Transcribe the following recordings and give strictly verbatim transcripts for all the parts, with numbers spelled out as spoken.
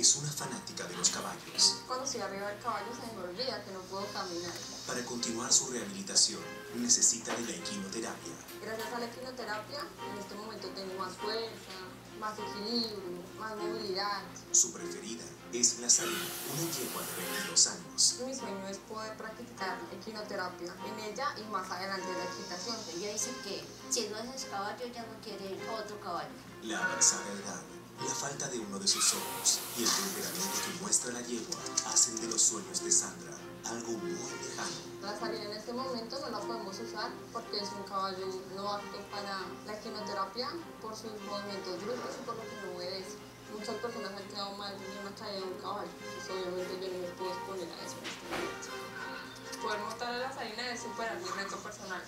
es una fanática de los caballos. Cuando estoy arriba del caballo se me olvida que no puedo caminar. Para continuar su rehabilitación, necesita de la equinoterapia. Gracias a la equinoterapia, en este momento tengo más fuerza, más equilibrio, más movilidad. Su preferida es la Sarina, una yegua de veintidós años. Mi sueño es poder practicar equinoterapia en ella y más adelante la equitación. Ella dice que si no es ese caballo, ya no quiere otro caballo. La avanzada edad, la falta de uno de sus ojos y el temperamento que muestra la yegua hacen de los sueños de Sandra algo muy lejano. La Sarina en este momento no la podemos usar porque es un caballo no apto para la equinoterapia por sus movimientos bruscos y por lo que no obedece. Muchas personas han quedado mal de una caída de un caballo, pues obviamente yo no me puedo exponer a eso en este momento. Poder montar a la Sarina es superar mi reto personal.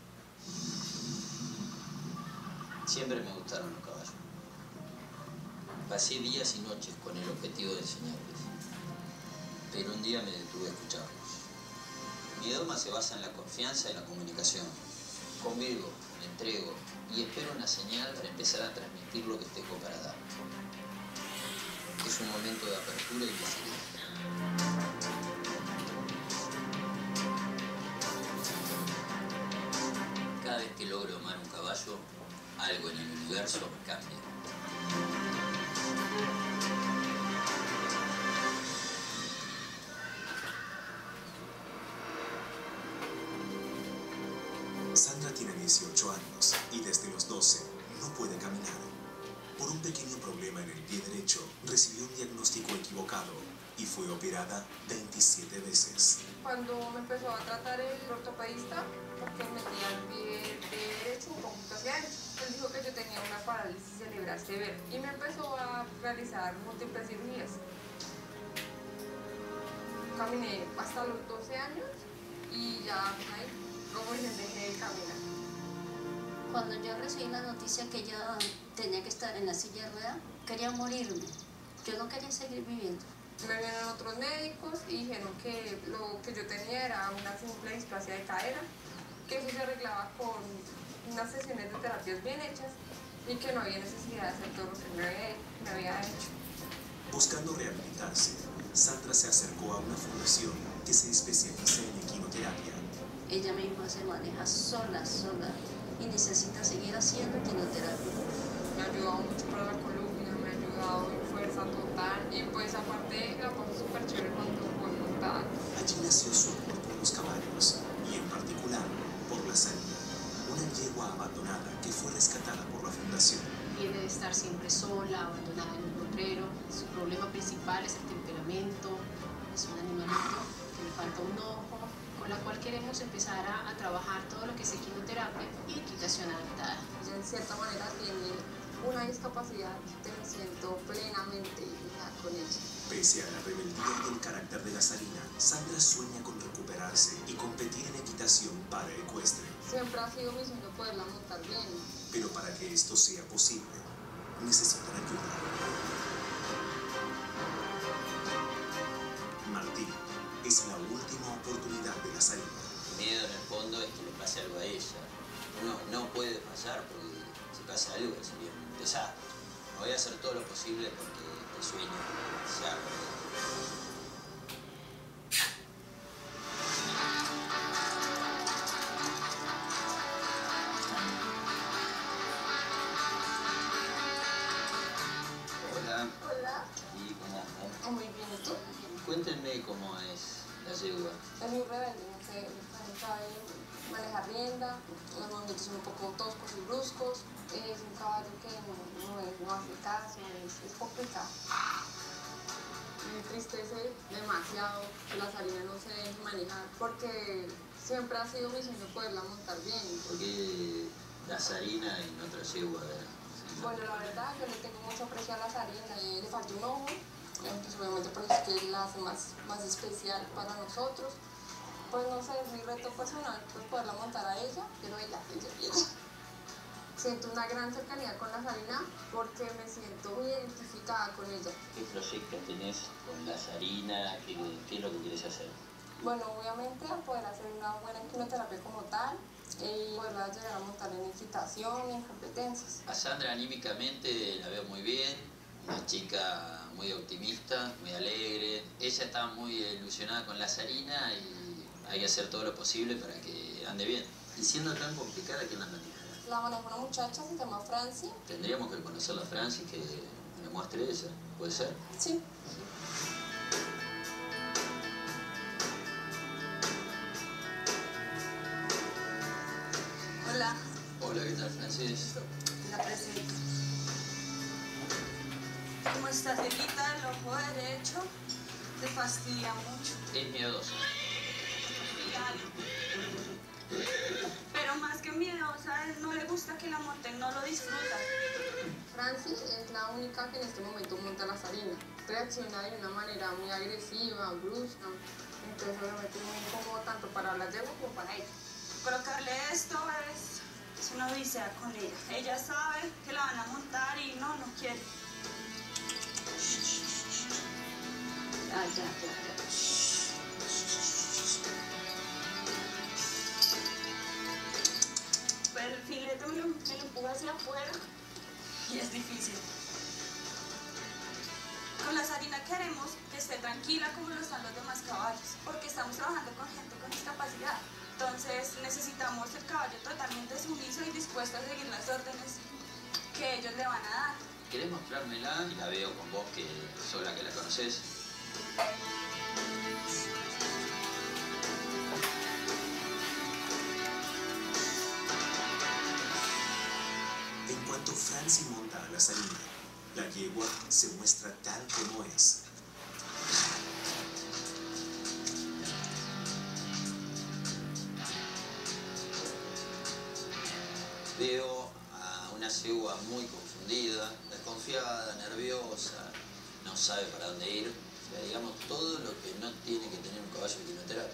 Siempre me gustaron los caballos. Pasé días y noches con el objetivo de enseñarles, pero un día me detuve a escucharlos. Mi dogma se basa en la confianza y la comunicación. Convivo, me entrego y espero una señal para empezar a transmitir lo que tengo para dar. Es un momento de apertura y de silencio. Cada vez que logro domar un caballo, algo en el universo cambia. Sandra tiene dieciocho años y desde los doce no puede caminar. Por un pequeño problema en el pie derecho, recibió un diagnóstico equivocado y fue operada veintisiete veces. Cuando me empezó a tratar el ortopedista, porque metía el pie derecho un poquito hacia adentro, él dijo que yo tenía una parálisis cerebral severa y me empezó a realizar múltiples cirugías. Caminé hasta los doce años y ya ahí, como dicen, dejé de caminar. Cuando yo recibí la noticia que ella tenía que estar en la silla de ruedas, quería morirme. Yo no quería seguir viviendo. Me vieron otros médicos y dijeron que lo que yo tenía era una simple displasia de cadera, que eso se arreglaba con unas sesiones de terapias bien hechas y que no había necesidad de hacer todo lo que me había, me había hecho. Buscando rehabilitarse, Sandra se acercó a una fundación que se especializa en equinoterapia. Ella misma se maneja sola, sola y necesita seguir haciendo equinoterapia. Me ha ayudado mucho para la columna, me ha ayudado en fuerza total y pues aparte la paso súper chévere cuando voy montada. Allí nació su amor por los caballos y en particular por la Sarina, una yegua abandonada que fue rescatada por la fundación. Viene de estar siempre sola, abandonada en un potrero. Su problema principal es el temperamento. Es un animalito que le falta un ojo, con la cual queremos empezar a, a trabajar todo lo que es equinoterapia y equitación adaptada. Ella en cierta manera tiene una discapacidad que me siento plenamente hija con ella. Pese a la rebeldía y el carácter de la Sarina, Sandra sueña con recuperarse y competir en equitación para ecuestre. Siempre ha sido mi sueño poderla montar bien. Pero para que esto sea posible, necesitan ayuda. Martín es la última oportunidad de la Sarina. Mi miedo en el fondo es que le pase algo a ella. No, no puede pasar porque si pasa algo sería un desastre. Voy a hacer todo lo posible porque el sueño se haga. Hola. Hola. ¿Y cómo están? Muy bien, ¿y tú? Cuéntenme cómo es la yegua. Es muy rebelde, no sé, no sabe manejar rienda, los movimientos son un poco toscos y bruscos, es un caballo que no, no, es, no hace caso, es, es complicado. Me entristece demasiado que la Sarina no se deje manejar, porque siempre ha sido mi sueño poderla montar bien. Porque la Sarina y no otra yegua. Bueno, la verdad, yo le tengo mucho aprecio a la Sarina, y le falta un ojo, entonces obviamente por eso es que la hace más, más especial para nosotros. Pues no sé, es mi reto personal, pues poderla montar a ella, pero ella, ella, ella. Siento una gran cercanía con la Sarina porque me siento muy identificada con ella. ¿Qué proyectos tenés con la Sarina? ¿Qué, qué es lo que quieres hacer? Bueno, obviamente poder hacer una buena equinoterapia como tal y poderla llegar a montar en equitación y en competencias. A Sandra anímicamente la veo muy bien, Una chica muy optimista, muy alegre. Ella está muy ilusionada con la Sarina y hay que hacer todo lo posible para que ande bien. Y siendo tan complicada, ¿quién la maneja? La maneja una muchacha, se llama Franci. Tendríamos que conocerla a Franci, que me muestre ella. ¿Puede ser? Sí. Hola. Hola, ¿qué tal, Francis? Te la presento. ¿Cómo estás? Te quita el ojo derecho, te fastidia mucho. Es miedosa. Pero más que miedosa, él no le gusta que la monten, no lo disfruta. Franci es la única que en este momento monta la Sarina. Reacciona de una manera muy agresiva, brusca. Entonces obviamente es muy incómodo tanto para la yegua como para ella. Colocarle esto es, es una odisea con ella. Ella sabe que la van a montar y no, no quiere. Ya, ya, ya, ya. Pero el filete me lo, me lo empuja hacia afuera y es difícil. Con la Sarina queremos que esté tranquila como lo están los demás caballos, porque estamos trabajando con gente con discapacidad. Entonces necesitamos el caballo totalmente sumiso y dispuesto a seguir las órdenes que ellos le van a dar. ¿Querés mostrármela? Y la veo con vos, que sos la que la conocés. En cuanto Franci monta a la Sarina, la yegua se muestra tal como es. Veo a una yegua muy confundida, desconfiada, nerviosa, no sabe para dónde ir. O sea, digamos, todo lo que no tiene que tener un caballo de quimioterapia.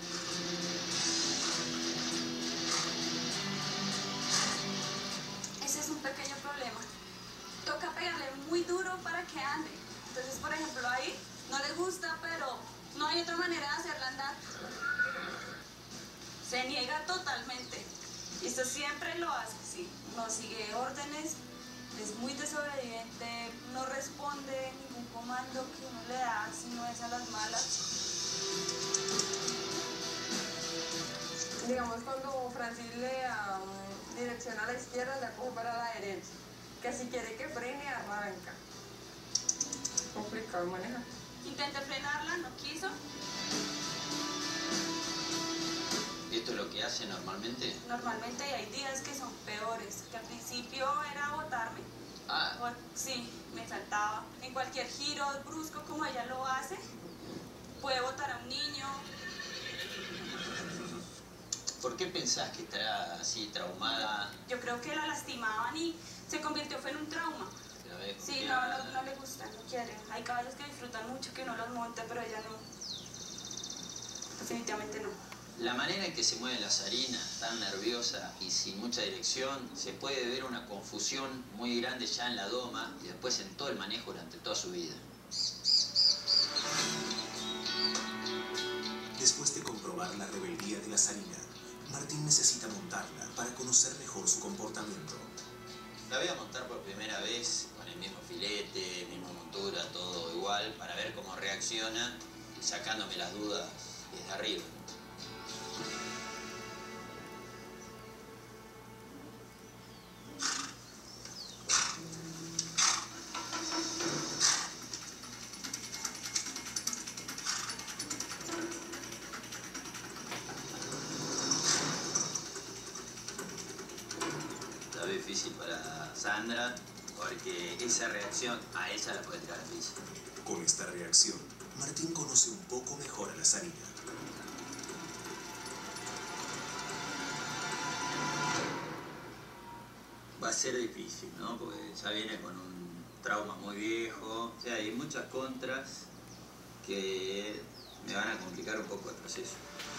Ese es un pequeño problema. Toca pegarle muy duro para que ande. Entonces, por ejemplo, ahí no le gusta, pero no hay otra manera de hacerla andar. Se niega totalmente. Y esto siempre lo hace, sí. No sigue órdenes, es muy desobediente, no responde ningún comando que uno le da, si no es a las malas. Digamos, cuando Francis le da um, dirección a la izquierda, la coge para la derecha. Que si quiere que frene, arranca. Complicado manejar. Intenté frenarla, no quiso. ¿Esto es lo que hace normalmente? Normalmente hay días que son peores, que al principio era botarme. Ah, O- sí, me saltaba. En cualquier giro brusco como ella lo hace, puede botar a un niño. ¿por qué pensás que estará así traumada? Yo creo que la lastimaban y se convirtió fue en un trauma. La ves Sí, no, confiada. no, no le gusta, no quiere. Hay caballos que disfrutan mucho que uno los monte, pero ella no. Definitivamente no. La manera en que se mueve la Sarina, tan nerviosa y sin mucha dirección, se puede ver una confusión muy grande ya en la doma y después en todo el manejo durante toda su vida. Después de comprobar la rebeldía de la Sarina, Martín necesita montarla para conocer mejor su comportamiento. La voy a montar por primera vez con el mismo filete, misma montura, todo igual, para ver cómo reacciona y sacándome las dudas desde arriba. La veo difícil para Sandra porque esa reacción a ella la puede tirar difícil. Con esta reacción, Martín conoce un poco mejor a la Sarina. Va a ser difícil, ¿no? Porque ya viene con un trauma muy viejo. O sea, hay muchas contras que me van a complicar un poco el proceso.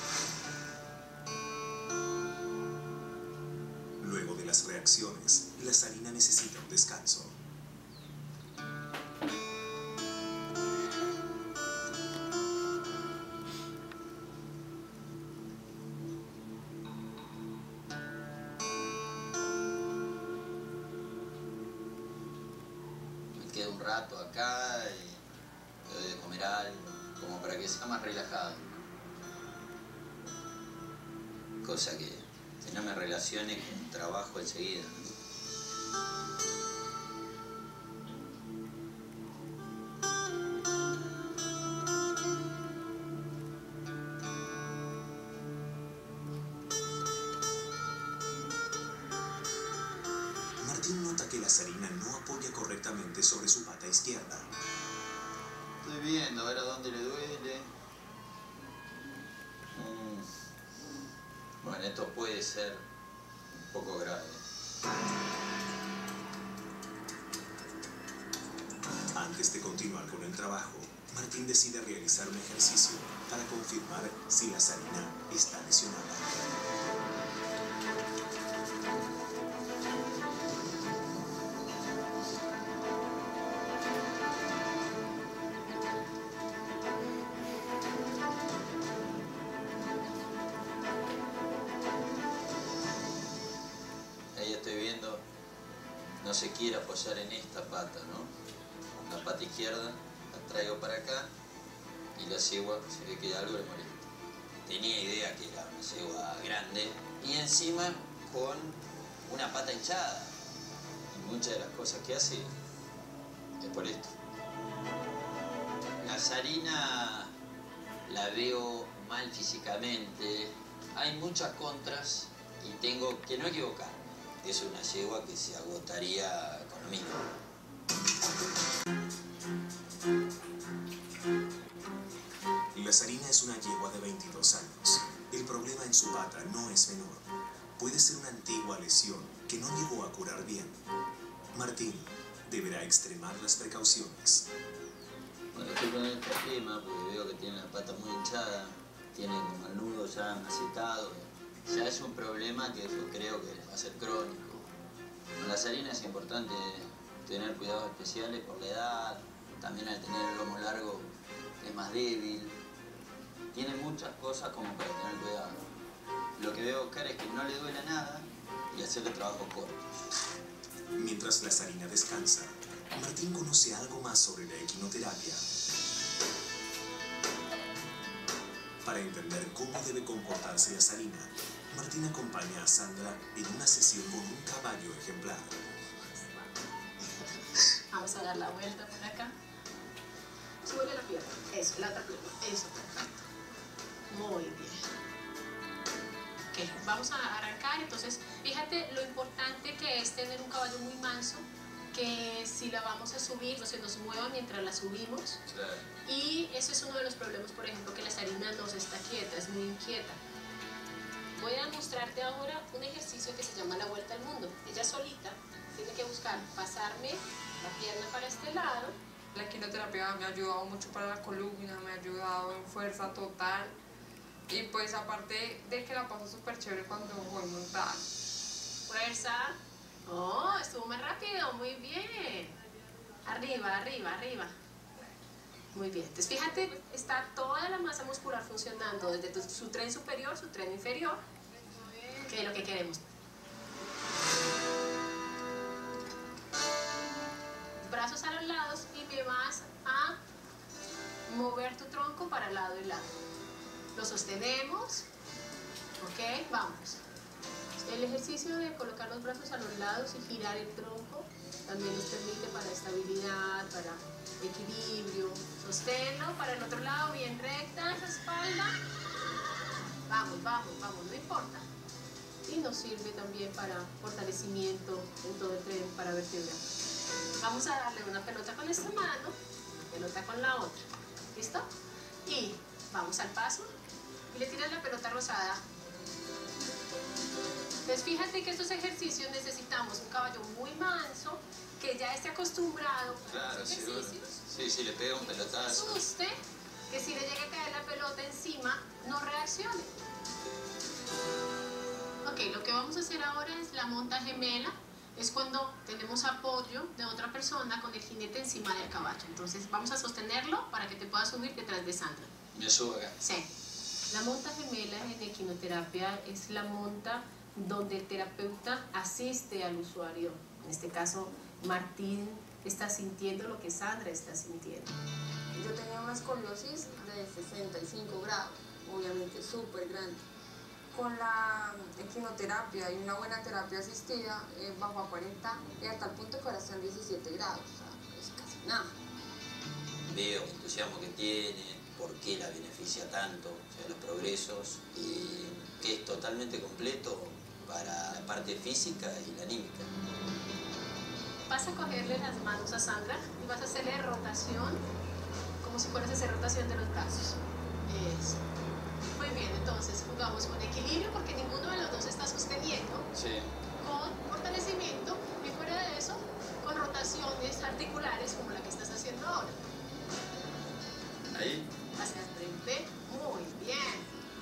Luego de las reacciones, la Sarina necesita un descanso. Me queda un rato acá y le doy de comer algo, como para que sea más relajado. Cosa que, que no me relacione con trabajo enseguida, ¿no? Martín nota que la zarina no apoya correctamente sobre su pata izquierda. Estoy viendo a ver a dónde le duele. Mm. Bueno, esto puede ser un poco grave. Antes de continuar con el trabajo, Martín decide realizar un ejercicio para confirmar si la zarina está lesionada. Ahí estoy viendo, no se quiere apoyar en esta pata, ¿no? La pata izquierda la traigo para acá y la yegua se ve que algo le molesta. Tenía idea que era una yegua grande y encima con una pata hinchada. Y muchas de las cosas que hace es por esto. La zarina la veo mal físicamente, hay muchas contras y tengo que no equivocar. Es una yegua que se agotaría con lo mismo. La zarina es una yegua de veintidós años. El problema en su pata no es menor. Puede ser una antigua lesión que no llegó a curar bien. Martín deberá extremar las precauciones. Bueno, estoy con el tema porque veo que tiene la pata muy hinchada, tiene como el nudo ya macetado. Ya es un problema que yo creo que va a ser crónico. Con la zarina es importante tener cuidados especiales por la edad, también al tener el lomo largo es más débil. Tiene muchas cosas como para tener cuidado. Lo que debo buscar es que no le duela nada y hacerle trabajo corto. Mientras la zarina descansa, Martín conoce algo más sobre la equinoterapia. Para entender cómo debe comportarse la zarina, Martín acompaña a Sandra en una sesión con un caballo ejemplar. Vamos a dar la vuelta por acá. Súbele la pierna. Eso, la otra pierna. Eso, perfecto. Muy bien. Ok, vamos a arrancar. Entonces, fíjate lo importante que es tener un caballo muy manso, que si la vamos a subir, no se nos mueva mientras la subimos. Claro. Y eso es uno de los problemas, por ejemplo, que la zarina no se está quieta, es muy inquieta. Voy a mostrarte ahora un ejercicio que se llama la vuelta al mundo. Ella solita tiene que buscar pasarme la pierna para este lado. La equinoterapia me ha ayudado mucho para la columna, me ha ayudado en fuerza total. Y pues aparte de que la paso súper chévere cuando voy montada. Fuerza. Oh, estuvo más rápido, muy bien. Arriba, arriba, arriba. Muy bien. Entonces fíjate, está toda la masa muscular funcionando desde tu, su tren superior, su tren inferior, que es lo que queremos. Brazos a los lados y me vas a mover tu tronco para lado y lado. Lo sostenemos. Ok, vamos. El ejercicio de colocar los brazos a los lados y girar el tronco también nos permite para estabilidad, para equilibrio. Sosténlo para el otro lado, bien recta esa espalda. Vamos, vamos, vamos, no importa. Y nos sirve también para fortalecimiento en todo el tren para vertebral. Vamos a darle una pelota con esta mano, pelota con la otra. ¿Listo? Y vamos al paso y le tiras la pelota rosada. Entonces fíjate que estos ejercicios necesitamos un caballo muy manso, que ya esté acostumbrado a Claro, los seguro. ejercicios. Sí, sí, le pega un Que no se pelotazo. asuste, que si le llega a caer la pelota encima, no reaccione. Ok, lo que vamos a hacer ahora es la monta gemela. Es cuando tenemos apoyo de otra persona con el jinete encima del caballo. Entonces vamos a sostenerlo para que te puedas subir detrás de Sandra. Me subo acá. Sí. La monta gemela en equinoterapia es la monta donde el terapeuta asiste al usuario. En este caso, Martín está sintiendo lo que Sandra está sintiendo. Yo tenía una escoliosis de sesenta y cinco grados, obviamente súper grande. Con la equinoterapia y una buena terapia asistida, eh, bajó a cuarenta y hasta el punto que ahora está en diecisiete grados, o sea, es casi nada. Veo el entusiasmo que tiene, por qué la beneficia tanto, o sea, los progresos, y que es totalmente completo para la parte física y la anímica. Vas a cogerle las manos a Sandra y vas a hacerle rotación, como si fueras a hacer rotación de los brazos. Eso. Muy bien, entonces jugamos con equilibrio porque ninguno de los dos está sosteniendo. Sí. Con fortalecimiento y fuera de eso, con rotaciones articulares como la que estás haciendo ahora. Ahí. Hacia el frente. Muy bien.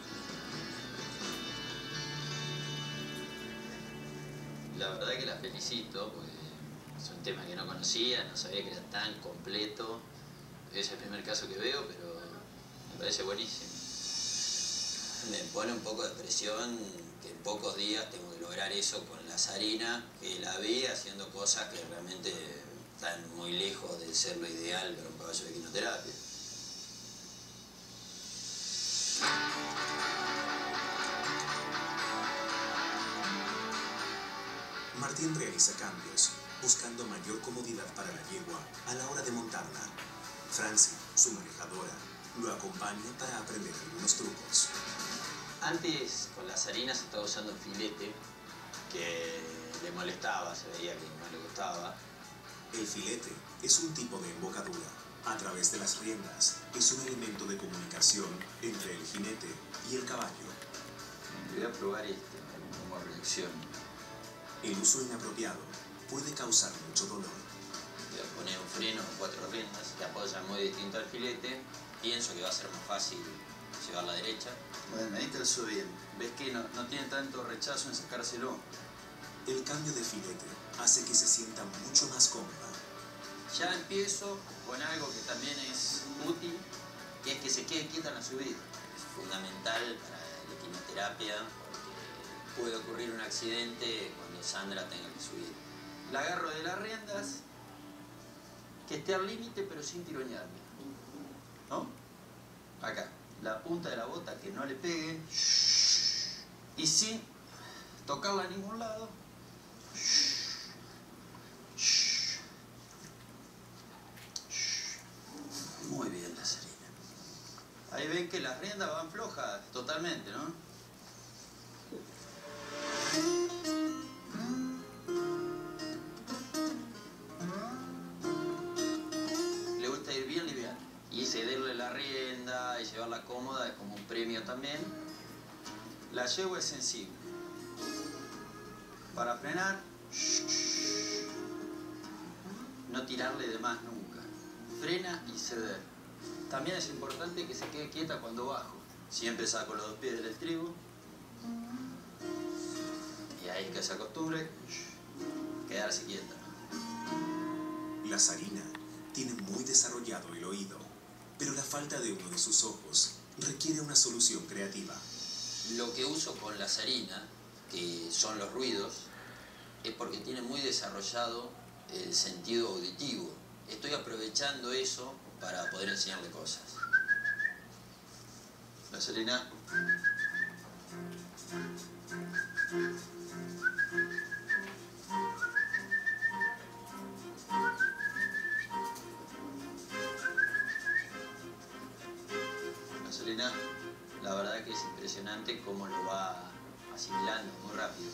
La verdad que la felicito, porque es un tema que no conocía, no sabía que era tan completo. Es el primer caso que veo, pero me parece buenísimo. Me pone un poco de presión que en pocos días tengo que lograr eso con la Sarina, que la vi haciendo cosas que realmente están muy lejos de ser lo ideal para un caballo de equinoterapia. Martín realiza cambios, buscando mayor comodidad para la yegua a la hora de montarla. Franci, su manejadora, lo acompaña para aprender algunos trucos. Antes con la Sarina se estaba usando un filete que le molestaba, se veía que no le gustaba. El filete es un tipo de embocadura. A través de las riendas, es un elemento de comunicación entre el jinete y el caballo. Voy a probar este, cómo reacciona. El uso inapropiado puede causar mucho dolor. Voy a poner un freno con cuatro riendas que apoyan muy distinto al filete. Pienso que va a ser más fácil llevar la derecha. Bueno, ahí te alzo bien. ¿Ves que no, no tiene tanto rechazo en sacárselo? El cambio de filete hace que se sienta mucho más cómoda. Ya empiezo con algo que también es útil, que es que se quede quieta en la subida. Es fundamental para la equinoterapia porque puede ocurrir un accidente cuando Sandra tenga que subir. La agarro de las riendas, que esté al límite pero sin tironearme. ¿No? Acá, la punta de la bota que no le pegue y sin tocarla a ningún lado. Muy bien la Sarina. Ahí ven que las riendas van flojas totalmente, ¿no? Le gusta ir bien liviano. Y cederle la rienda y llevarla cómoda es como un premio también. La yegua es sensible. Para frenar, no tirarle de más nunca. Frena y ceder. También es importante que se quede quieta cuando bajo. Siempre saco los dos pies del estribo. Y ahí que se acostumbre, quedarse quieta. La Sarina tiene muy desarrollado el oído, pero la falta de uno de sus ojos requiere una solución creativa. Lo que uso con la Sarina, que son los ruidos, es porque tiene muy desarrollado el sentido auditivo. Estoy aprovechando eso para poder enseñarle cosas. La Sarina. La Sarina, la verdad que es impresionante cómo lo va asimilando muy rápido.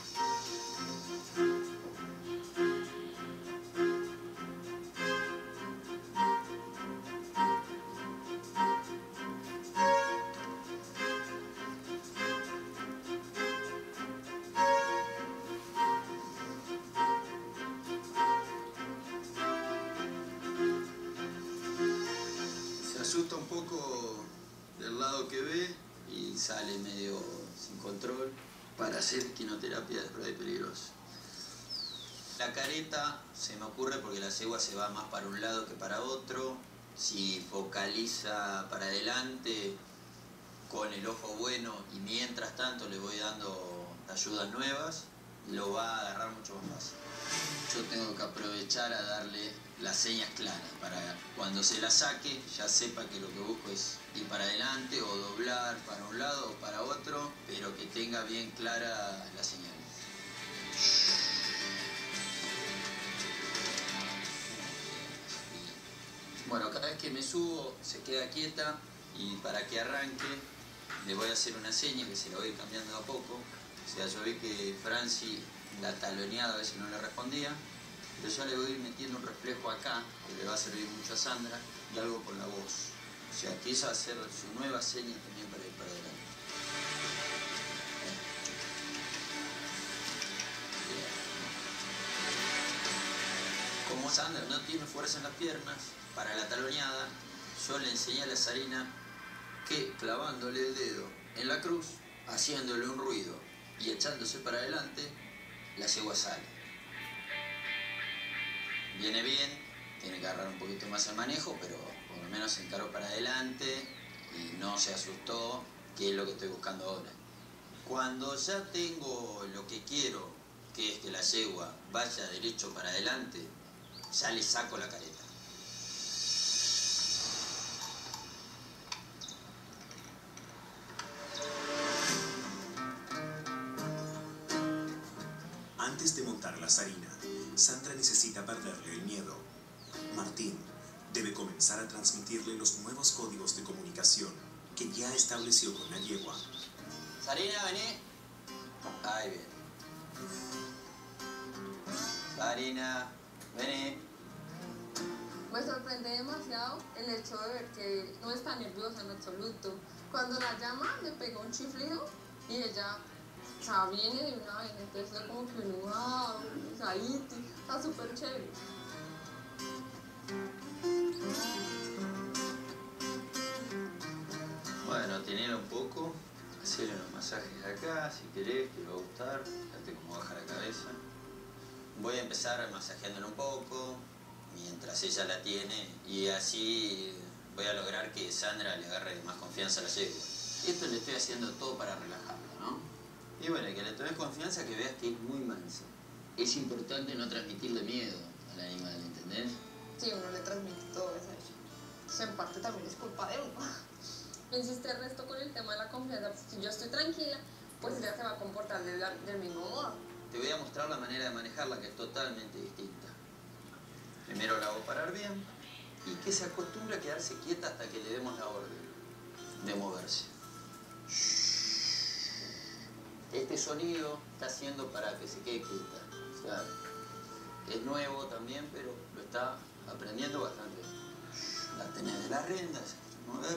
Asusta un poco del lado que ve y sale medio sin control. Para hacer equinoterapia es re peligroso. La careta se me ocurre porque la yegua se va más para un lado que para otro. Si focaliza para adelante con el ojo bueno y mientras tanto le voy dando ayudas nuevas, lo va a agarrar mucho más fácil. Yo tengo que aprovechar a darle las señas claras para cuando se la saque ya sepa que lo que busco es ir para adelante o doblar para un lado o para otro, pero que tenga bien clara la señal. Bueno, cada vez que me subo se queda quieta y para que arranque le voy a hacer una seña que se la voy a ir cambiando a poco. O sea, yo vi que Franci la taloneada a veces no le respondía, pero ya le voy a ir metiendo un reflejo acá que le va a servir mucho a Sandra y algo con la voz. O sea, que esa va a ser su nueva seña también para ir para adelante. Como Sandra no tiene fuerza en las piernas, para la taloneada, yo le enseñé a la zarina que clavándole el dedo en la cruz, haciéndole un ruido y echándose para adelante, la yegua sale. Viene bien, tiene que agarrar un poquito más el manejo, pero por lo menos se encaró para adelante y no se asustó, que es lo que estoy buscando ahora. Cuando ya tengo lo que quiero, que es que la yegua vaya derecho para adelante, ya le saco la careta. Antes de montar la zarina, Sandra necesita perderle el miedo. Martín debe comenzar a transmitirle los nuevos códigos de comunicación que ya estableció con la yegua. Zarina, vení. Ahí viene. Zarina, vení. Me sorprende demasiado el hecho de ver que no está nerviosa en absoluto. Cuando la llama, le pega un chiflido y ella, o sea, viene de una vez. Entonces es como que uno, wow, Saiti, está súper chévere. Bueno, tenela un poco, hacerle unos masajes acá, si querés, te va a gustar. Fíjate cómo baja la cabeza. Voy a empezar masajeándola un poco, mientras ella la tiene, y así voy a lograr que Sandra le agarre más confianza a la yegua. Esto le estoy haciendo todo para relajarla, ¿no? Y bueno, que le tomes confianza, que veas que es muy mansa. Es importante no transmitirle miedo al animal, ¿entendés? Sí, uno le transmite todo eso a ella. Entonces en parte también es culpa de uno. Me insiste el resto con el tema de la confianza. Pues, si yo estoy tranquila, pues ella se va a comportar del, del mismo modo. Te voy a mostrar la manera de manejarla, que es totalmente distinta. Primero la hago parar bien y que se acostumbre a quedarse quieta hasta que le demos la orden de moverse. Este sonido está haciendo para que se quede quieta. O sea, es nuevo también, pero lo está aprendiendo bastante. La tenés de las riendas, mover.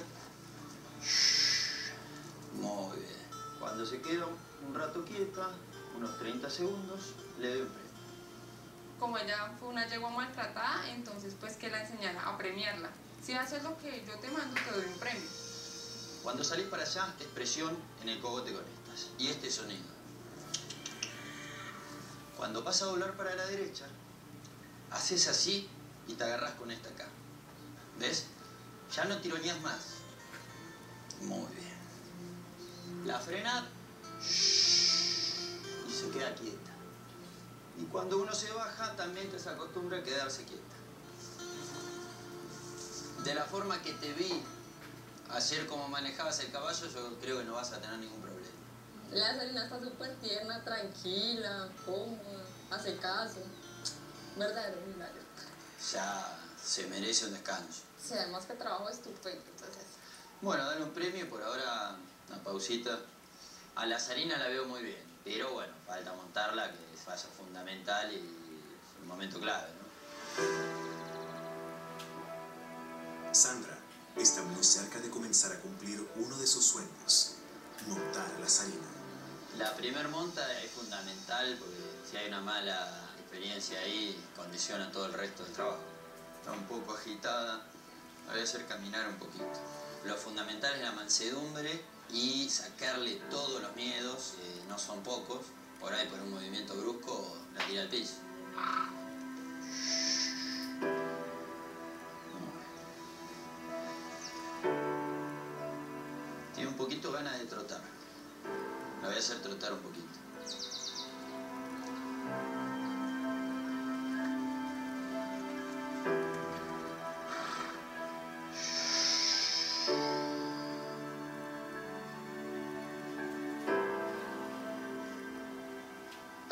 Muy bien. Cuando se queda un rato quieta, unos treinta segundos, le doy un premio. Como ella fue una yegua maltratada, entonces pues que la enseñara a premiarla. Si haces lo que yo te mando, te doy un premio. Cuando salís para allá, expresión en el cogote con estas. Y este sonido. Cuando vas a doblar para la derecha, haces así y te agarrás con esta acá. ¿Ves? Ya no tironeás más. Muy bien. La frenás y se queda quieta. Y cuando uno se baja, también te se acostumbra a quedarse quieta. De la forma que te vi ayer como manejabas el caballo, yo creo que no vas a tener ningún problema. La Zarina está súper tierna, tranquila, cómoda, hace caso. Verdadero milagro. Ya se merece un descanso. Sí, además que trabajo estupendo, entonces. Bueno, dale un premio, por ahora una pausita. A la Zarina la veo muy bien, pero bueno, falta montarla, que vaya fundamental y es un momento clave, ¿no? Sandra está muy cerca de comenzar a cumplir uno de sus sueños, montar a la Zarina. La primer monta es fundamental porque si hay una mala experiencia ahí, condiciona todo el resto del trabajo. Está un poco agitada, la voy a hacer caminar un poquito. Lo fundamental es la mansedumbre y sacarle todos los miedos, eh, no son pocos. Por ahí, por un movimiento brusco, la tira al piso. Tiene un poquito ganas de trotar. La voy a hacer trotar un poquito.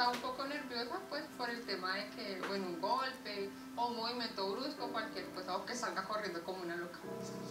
estaba un poco nerviosa pues por el tema de que, bueno, un golpe o un movimiento brusco, cualquier cosa, o que salga corriendo como una loca.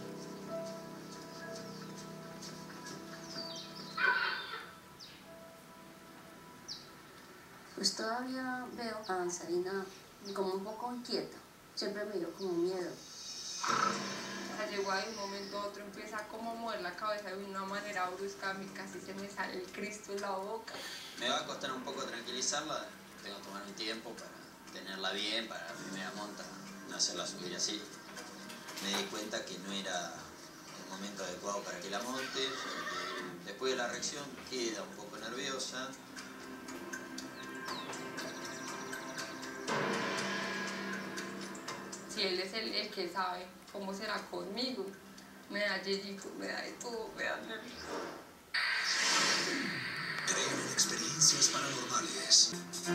Pues todavía veo a Sarina como un poco inquieta, siempre me dio como miedo. O sea, llegó ahí un momento a otro, empieza como a mover la cabeza de una manera brusca, a mí casi se me sale el Cristo en la boca. Me va a costar un poco tranquilizarla, tengo que tomar mi tiempo para tenerla bien, para la primera monta, no hacerla subir así. Me di cuenta que no era el momento adecuado para que la monte, después de la reacción queda un poco nerviosa. Si él es el, el que sabe cómo será conmigo, me da yeyito, me da de todo, me da nervios. Creen en experiencias paranormales.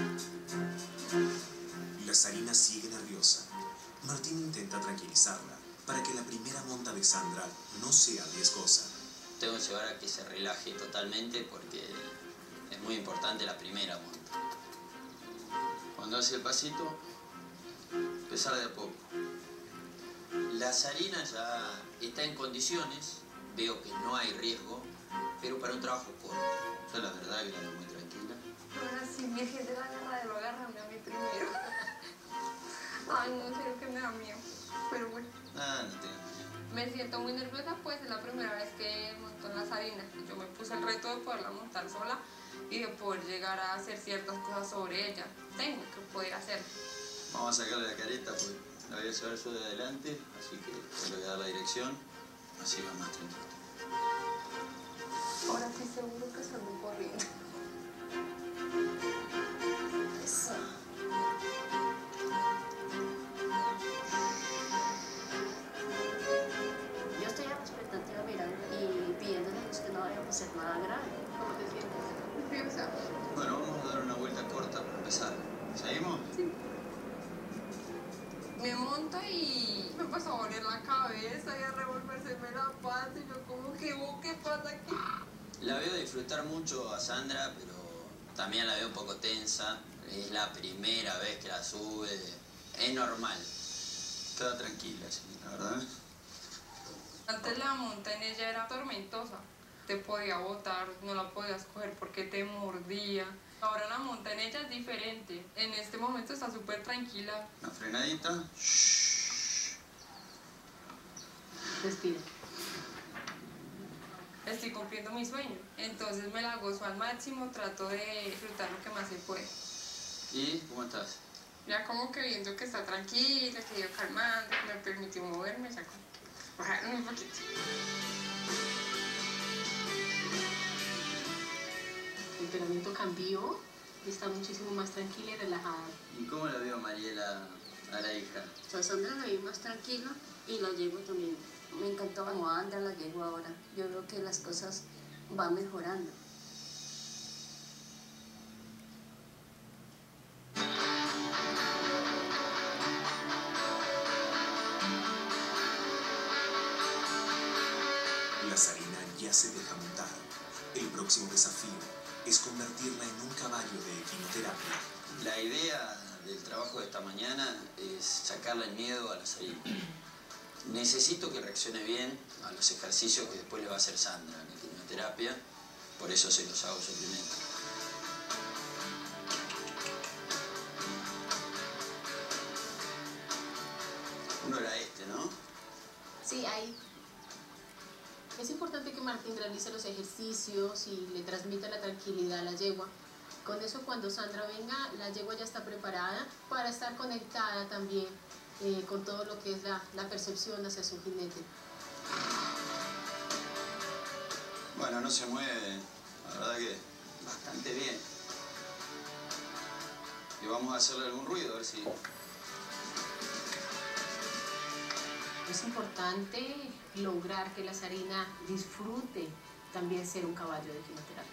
La Sarina sigue nerviosa. Martín intenta tranquilizarla para que la primera monta de Sandra no sea riesgosa. Tengo que llevar a que se relaje totalmente porque es muy importante la primera monta. Cuando hace el pasito, empezar de a poco. La Sarina ya está en condiciones, veo que no hay riesgo, pero para un trabajo corto. Yo la verdad que la veo muy tranquila. Ahora sí, Virgen de la Guerra, de lo agárrame a mí primero. Ay, no sé lo que me da miedo, pero bueno. Ah, no tengo miedo. Me siento muy nerviosa, pues es la primera vez que monto en la Sarina. Yo me puse el reto de poderla montar sola y de poder llegar a hacer ciertas cosas sobre ella. Tengo que poder hacerlo. Vamos a sacarle la careta, pues la voy a llevar yo de adelante, así que le voy a dar la dirección, así va más tranquilo. Ahora sí seguro que salgo corriendo. Eso. Yo estoy a la expectativa mirando y pidiéndole a Dios que no vaya a hacer nada grave. ¿Cómo te sientes? Nerviosa. Bueno, vamos a dar una vuelta corta para empezar. ¿Seguimos? Sí. Me monto y me empezó a doler la cabeza y a revolvérseme la panza y yo como que, oh, ¿qué pasa aquí? La veo disfrutar mucho a Sandra, pero también la veo un poco tensa. Es la primera vez que la sube. Es normal. Queda tranquila, señora, ¿verdad? Antes la monta en ella era tormentosa. Te podía botar, no la podías coger porque te mordía. Ahora la monta en ella es diferente. En este momento está súper tranquila. Una frenadita. Respira. Estoy cumpliendo mi sueño. Entonces me la gozo al máximo, trato de disfrutar lo que más se puede. ¿Y cómo estás? Ya como que viendo que está tranquila, que dio calmando, que me permitió moverme, ya como que bajaron un poquito. El temperamento cambió y está muchísimo más tranquila y relajada. ¿Y cómo la veo Mariela a la hija? O sea, Sandra la vi más tranquila y la yegua también. Me encantó cómo anda la yegua ahora. Yo veo que las cosas van mejorando. La Sarina ya se deja montar. El próximo desafío es convertirla en un caballo de equinoterapia. La idea del trabajo de esta mañana es sacarle el miedo a la Sarina. Necesito que reaccione bien a los ejercicios que después le va a hacer Sandra en la quimioterapia, por eso se los hago yo primero. Uno era este, ¿no? Sí, ahí. Es importante que Martín realice los ejercicios y le transmita la tranquilidad a la yegua. Con eso, cuando Sandra venga, la yegua ya está preparada para estar conectada también eh, con todo lo que es la, la percepción hacia su jinete. Bueno, no se mueve, la verdad que bastante bien. Y vamos a hacerle algún ruido, a ver si... Es importante lograr que la Sarina disfrute también ser un caballo de quimioterapia.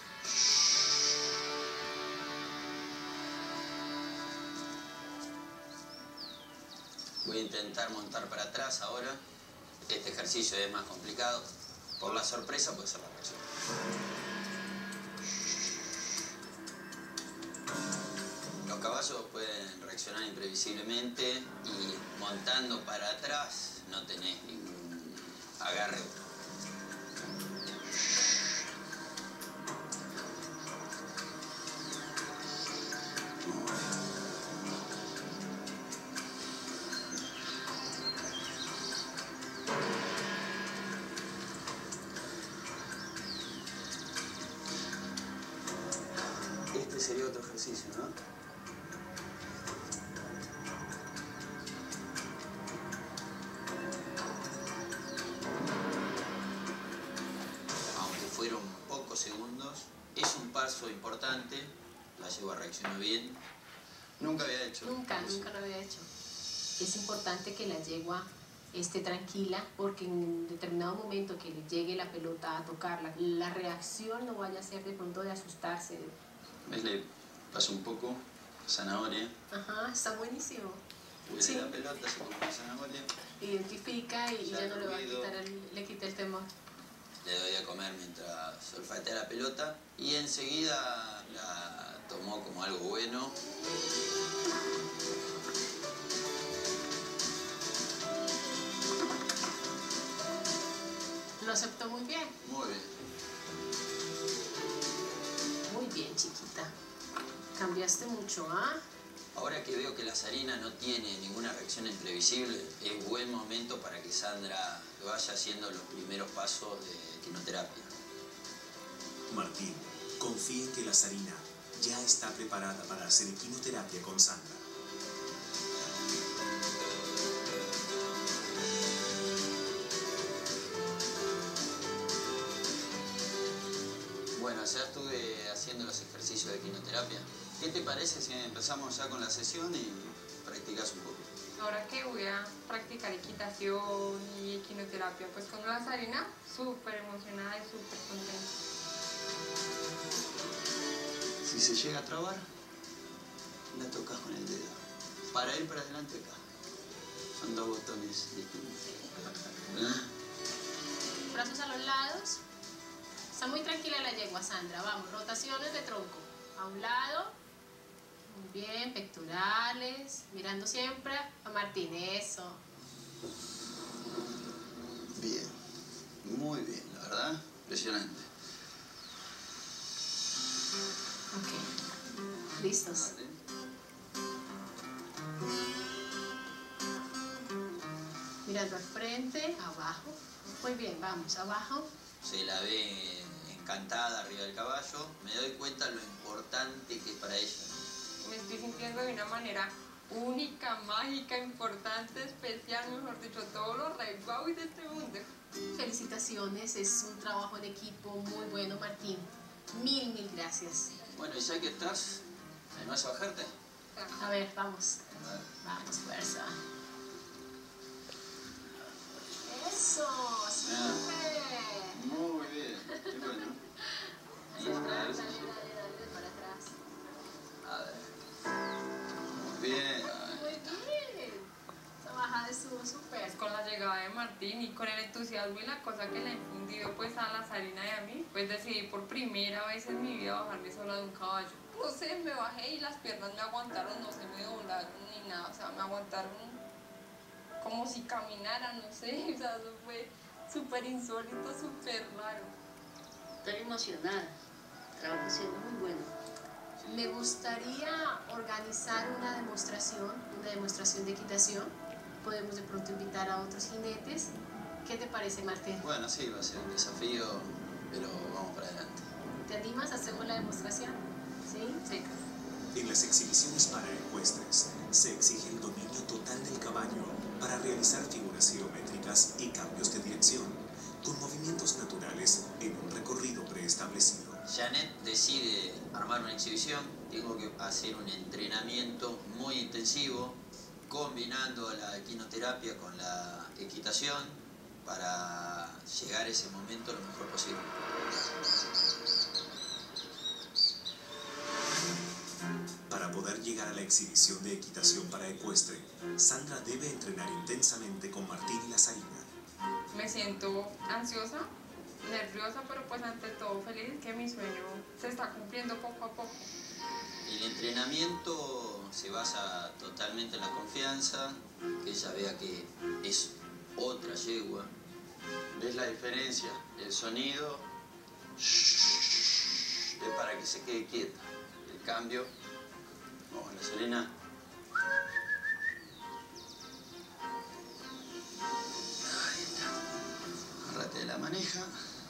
Voy a intentar montar para atrás ahora. Este ejercicio es más complicado. Por la sorpresa puede ser la reacción. reaccionan imprevisiblemente y montando para atrás no tenés ningún agarre. Este sería otro ejercicio, ¿no? Aunque fueron pocos segundos, es un paso importante. La yegua reaccionó bien. Nunca había hecho. Nunca, eso. nunca lo había hecho. Es importante que la yegua esté tranquila porque en determinado momento que le llegue la pelota a tocarla, la reacción no vaya a ser de pronto de asustarse. ¿Ves? Le paso un poco zanahoria. Ajá, está buenísimo. Huele Sí. la pelota, se pone la zanahoria. Identifica y Ya ya no le va a ruido. quitar el, le quita el temor. Le doy a comer mientras olfatea la pelota y enseguida la tomó como algo bueno. Lo aceptó muy bien. Muy bien. Muy bien, chiquita. Cambiaste mucho, ¿ah? Ahora que veo que la zarina no tiene ninguna reacción imprevisible, es buen momento para que Sandra vaya haciendo los primeros pasos de quinoterapia. Martín confía en que la zarina ya está preparada para hacer quinoterapia con Sandra. Bueno, ya estuve haciendo los ejercicios de quinoterapia. ¿Qué te parece si empezamos ya con la sesión y practicas un poco? Ahora que voy a practicar equitación y equinoterapia, pues con la zarina, súper emocionada y súper contenta. Si se llega a trabar, la tocas con el dedo. Para ir para adelante acá. Son dos botones distintos. ¿Eh? Brazos a los lados. Está muy tranquila la yegua, Sandra. Vamos, rotaciones de tronco. A un lado. Muy bien, pectorales. Mirando siempre a Martín. Eso. Bien. Muy bien, la verdad. Impresionante. Ok. Listos. Vale. Mirando al frente, abajo. Muy bien, vamos, abajo. Se la ve encantada arriba del caballo. Me doy cuenta lo importante que es para ella. Me estoy sintiendo de una manera única, mágica, importante, especial, mejor dicho, todo lo re guau de este mundo. Felicitaciones, es un trabajo en equipo muy bueno, Martín. Mil, mil gracias. Bueno, y ya que estás, ¿animás a bajarte? A ver, vamos. A ver. Vamos, fuerza. Eso, Ah. súper. Muy bien. Qué bueno. Y Dale, otra dale, vez. dale, dale, para atrás. A ver. Muy bien. Muy bien. Esa bajada estuvo súper. Con la llegada de Martín y con el entusiasmo y la cosa que le ha infundido pues a la zarina y a mí, pues decidí por primera vez en mi vida bajarme sola de un caballo. No sé, me bajé y las piernas me aguantaron, no se me doblaron ni nada, o sea, me aguantaron como si caminara, no sé, o sea, eso fue súper insólito, súper raro. Estoy emocionada. El trabajo ha sido muy bueno. Me gustaría organizar una demostración, una demostración de equitación. Podemos de pronto invitar a otros jinetes. ¿Qué te parece, Martín? Bueno, sí, va a ser un desafío, pero vamos para adelante. ¿Te animas? ¿Hacemos la demostración? ¿Sí? Sí. En las exhibiciones para ecuestres se exige el dominio total del caballo para realizar figuras geométricas y cambios de dirección, con movimientos naturales en un recorrido preestablecido. Janet decide armar una exhibición. Tengo que hacer un entrenamiento muy intensivo, combinando la equinoterapia con la equitación para llegar a ese momento lo mejor posible. Para poder llegar a la exhibición de equitación para ecuestre, Sandra debe entrenar intensamente con Martín y la zarina. Me siento ansiosa nerviosa, pero pues ante todo feliz que mi sueño se está cumpliendo poco a poco. El entrenamiento se basa totalmente en la confianza, que ella vea que es otra yegua. ¿Ves la diferencia? El sonido es para que se quede quieta. El cambio, hola Serena. Ahí está. Agárrate de la maneja.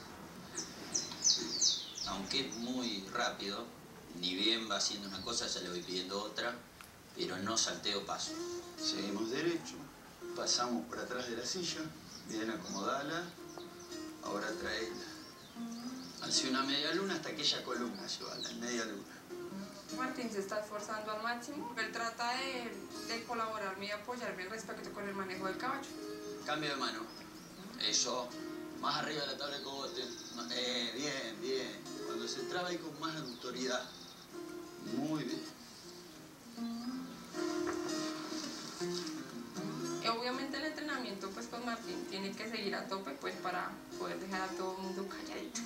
Aunque es muy rápido, ni bien va haciendo una cosa, ya le voy pidiendo otra, pero no salteo paso. Seguimos derecho, pasamos por atrás de la silla, bien acomodala, ahora traela. Hace una media luna hasta aquella columna, llévala en media luna. Martín se está esforzando al máximo. Él trata de, de colaborarme y apoyarme respecto con el manejo del caballo. Cambio de mano. Eso. Más arriba de la tabla de cogote. Eh, bien, bien. Cuando se traba ahí con más autoridad. Muy bien. Y obviamente el entrenamiento pues con Martín tiene que seguir a tope pues para poder dejar a todo el mundo calladito.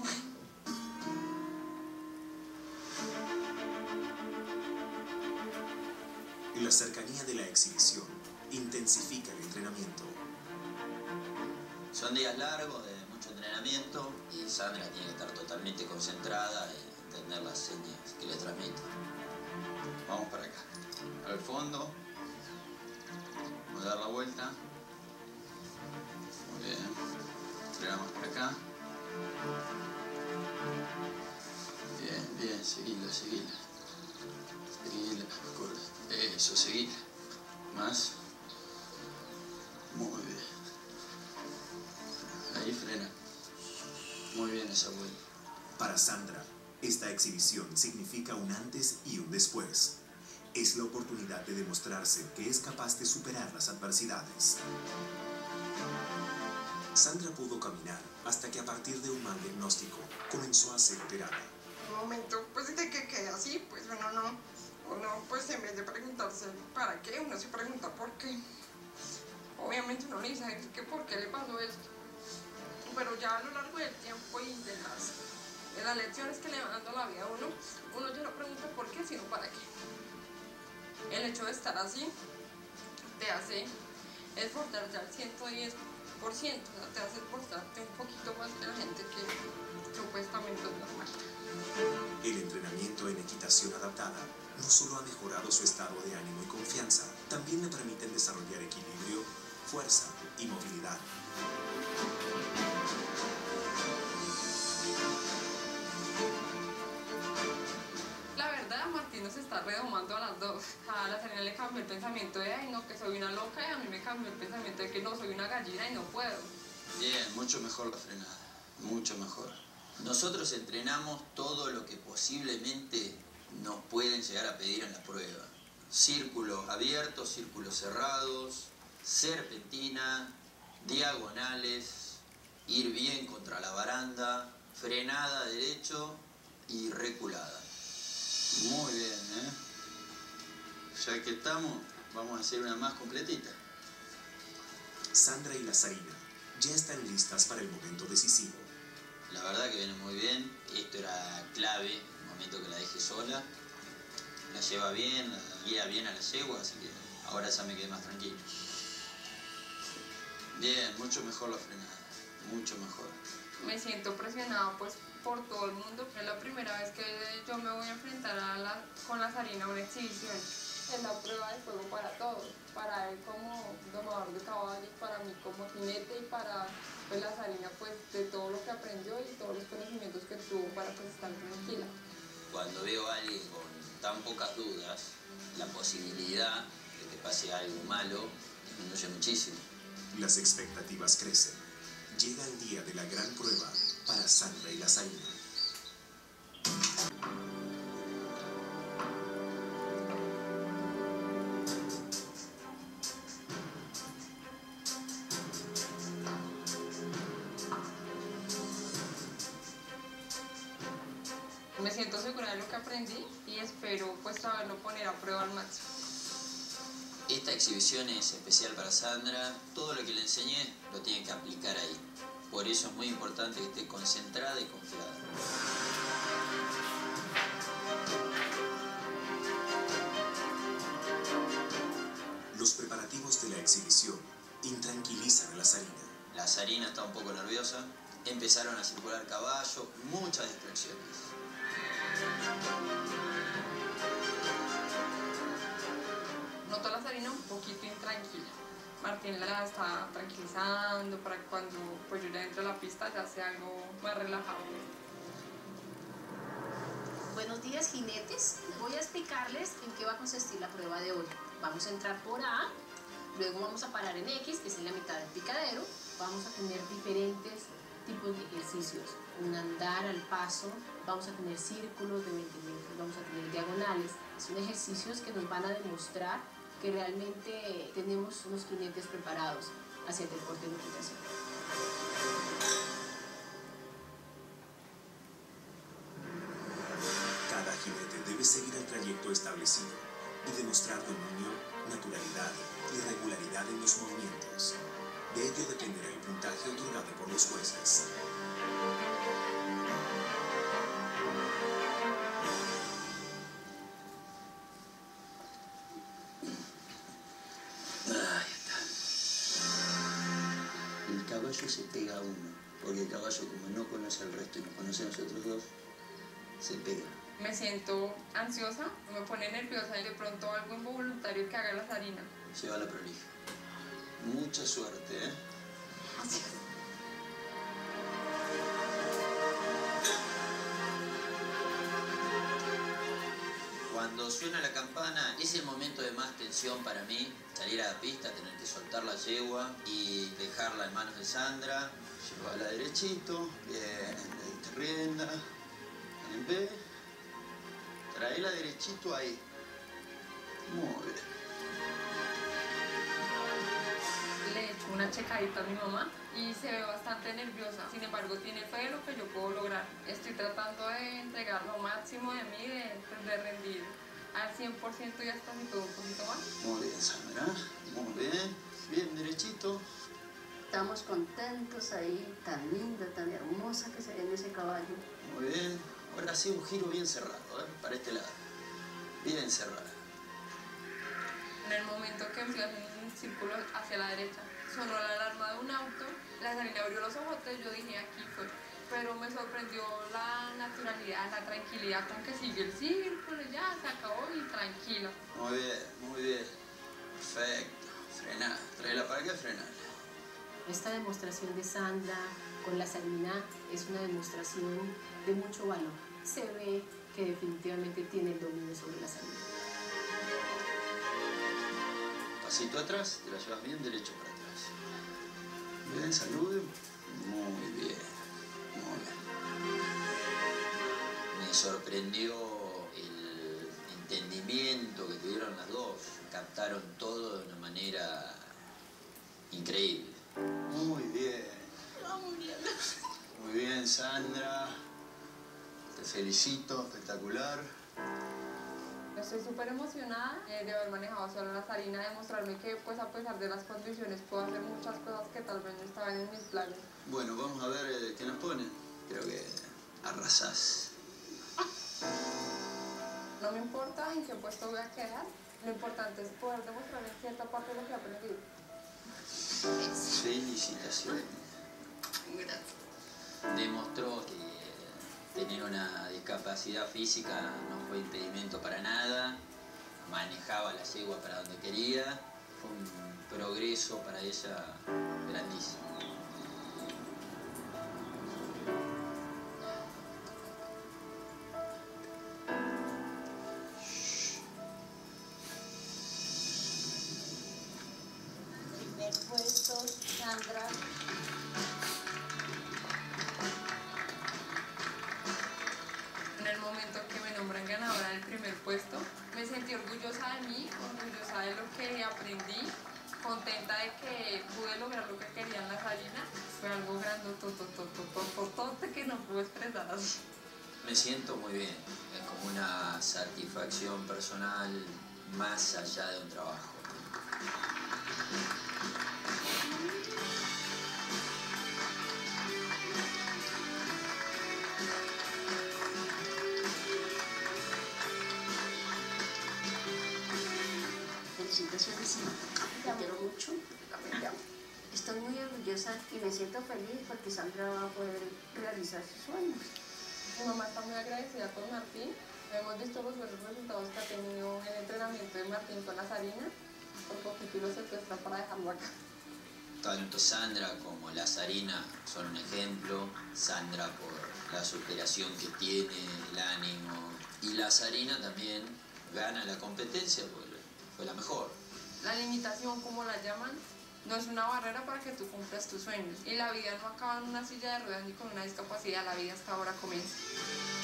La cercanía de la exhibición intensifica el entrenamiento. Son días largos de mucho entrenamiento y Sandra tiene que estar totalmente concentrada y entender las señas que le transmite. Vamos para acá, al fondo. Vamos a dar la vuelta. Muy bien. Entrenamos para acá. Bien, bien, seguila, seguila. Seguila, corre. Eso, seguila. Más. Muy bien. Ahí frena. Muy bien esa vuelta. Para Sandra, esta exhibición significa un antes y un después. Es la oportunidad de demostrarse que es capaz de superar las adversidades. Sandra pudo caminar hasta que a partir de un mal diagnóstico comenzó a ser operada. En un momento pues de que quede así, pues uno no, uno pues en vez de preguntarse para qué, uno se pregunta por qué. Obviamente uno le dice que por qué le pasó esto, pero ya a lo largo del tiempo y de las, de las lecciones que le va dando la vida a uno, uno ya no pregunta por qué, sino para qué. El hecho de estar así te hace esforzarte al ciento diez por ciento, o sea, te hace esforzarte un poquito más que la gente que supuestamente es normal. El entrenamiento en equitación adaptada no solo ha mejorado su estado de ánimo y confianza, también le permiten desarrollar equilibrio, fuerza y movilidad. La verdad, Martín nos está redomando a las dos. A la Serena le cambió el pensamiento de, ay, no, que soy una loca, y a mí me cambió el pensamiento de que no, soy una gallina y no puedo. Bien, mucho mejor la frenada, mucho mejor. Nosotros entrenamos todo lo que posiblemente nos pueden llegar a pedir en la prueba. Círculos abiertos, círculos cerrados, serpentina, diagonales, ir bien contra la baranda, frenada derecho y reculada. Muy bien, ¿eh? Ya que estamos, vamos a hacer una más completita. Sandra y la Zarina ya están listas para el momento decisivo. La verdad que viene muy bien. Esto era clave, el momento que la dejé sola. La lleva bien, la guía bien a la yegua, así que ahora ya me quedé más tranquilo. Bien, mucho mejor la frenada, mucho mejor. Me siento presionada pues por todo el mundo. Es la primera vez que yo me voy a enfrentar a la, con la Zarina a una exhibición. Es la prueba de fuego para todos, para él como domador de caballos, para mí como jinete y para pues, la Zarina pues de todo lo que aprendió y todos los conocimientos que tuvo para pues estar tranquila. Cuando veo a alguien con tan pocas dudas, la posibilidad de que pase algo malo disminuye muchísimo. Las expectativas crecen. Llega el día de la gran prueba para Sandra y la Zarina. Me siento segura de lo que aprendí y espero pues saberlo poner a prueba al máximo. Esta exhibición es especial para Sandra. Todo lo que le enseñé lo tiene que aplicar ahí. Por eso es muy importante que esté concentrada y confiada. Los preparativos de la exhibición intranquilizan a la zarina. La zarina está un poco nerviosa. Empezaron a circular caballos, muchas distracciones. Noto a la zarina un poquito intranquila. Martín la está tranquilizando para que cuando pues, yo ya entre a la pista ya sea algo más relajado. Buenos días, jinetes. Voy a explicarles en qué va a consistir la prueba de hoy. Vamos a entrar por A, luego vamos a parar en X, que es en la mitad del picadero. Vamos a tener diferentes tipos de ejercicios. Un andar al paso, vamos a tener círculos de veinte metros, vamos a tener diagonales. Son ejercicios que nos van a demostrar que realmente tenemos unos jinetes preparados hacia el deporte de equitación. Cada jinete debe seguir el trayecto establecido y demostrar dominio, naturalidad y regularidad en los movimientos. De ello dependerá el puntaje otorgado por los jueces. Ahí está. El caballo se pega a uno, porque el caballo, como no conoce al resto y nos conoce a nosotros dos, se pega. Me siento ansiosa, me pone nerviosa y de pronto algo involuntario que haga la zarina. Lleva la prolija. Mucha suerte, ¿eh? Cuando suena la campana es el momento de más tensión para mí. Salir a la pista, tener que soltar la yegua y dejarla en manos de Sandra. Llevarla derechito, bien, le diste rienda, en B. Traela derechito ahí. Muy bien. Le echo una checadita a mi mamá y se ve bastante nerviosa. Sin embargo, tiene fe en lo que yo puedo lograr. Estoy tratando de entregar lo máximo de mí, de, de rendir al cien por ciento y hasta si todo un poquito más. Muy bien, Sandra. Muy bien. Bien derechito. Estamos contentos ahí, tan linda, tan hermosa que se ve en ese caballo. Muy bien. Ahora sí un giro bien cerrado, ¿eh? Para este lado. Bien cerrado. En el momento que empecé a hacer un círculo hacia la derecha, sonó la alarma de un auto, la zarina abrió los ojos, yo dije aquí fue. Pero me sorprendió la naturalidad, la tranquilidad con que sigue el círculo, ya se acabó y tranquila. Muy bien, muy bien. Perfecto. Frená. Tráela para acá, frená. Esta demostración de Sandra con la zarina es una demostración de mucho valor. Se ve que definitivamente tiene el dominio sobre la zarina. Pasito atrás, te la llevas bien derecho para atrás. Bien, salud. Muy bien, muy bien. Me sorprendió el entendimiento que tuvieron las dos. Captaron todo de una manera increíble. Muy bien. Muy bien, Sandra. Te felicito, espectacular. Estoy súper emocionada eh, de haber manejado solo la zarina, de mostrarme que pues a pesar de las condiciones puedo hacer muchas cosas que tal vez no estaban en mis planes. Bueno, vamos a ver eh, qué nos ponen. Creo que arrasás. No me importa en qué puesto voy a quedar, lo importante es poder demostrar en cierta parte de lo que he aprendido. Felicitaciones. Gracias. Demostró que tener una discapacidad física no fue impedimento para nada. Manejaba la yegua para donde quería. Fue un progreso para ella grandísimo. Primer puesto, Sandra. En el momento que me nombran ganadora del primer puesto, me sentí orgullosa de mí, orgullosa de lo que aprendí, contenta de que pude lograr lo que quería en la zarina. Fue algo grandototototototote que no puedo expresar así. Me siento muy bien. Es como una satisfacción personal más allá de un trabajo. felicito. La quiero mucho. Estoy muy orgullosa y me siento feliz porque Sandra va a poder realizar sus sueños. Mi mamá está muy agradecida con Martín. Hemos visto los buenos resultados que ha tenido el entrenamiento de Martín con la Sarina. Por poquito lo secuestra para dejarlo acá. Tanto Sandra como la Sarina son un ejemplo. Sandra por la superación que tiene, el ánimo. Y la Sarina también gana la competencia porque fue la mejor. La limitación, como la llaman, no es una barrera para que tú cumplas tus sueños. Y la vida no acaba en una silla de ruedas ni con una discapacidad, la vida hasta ahora comienza.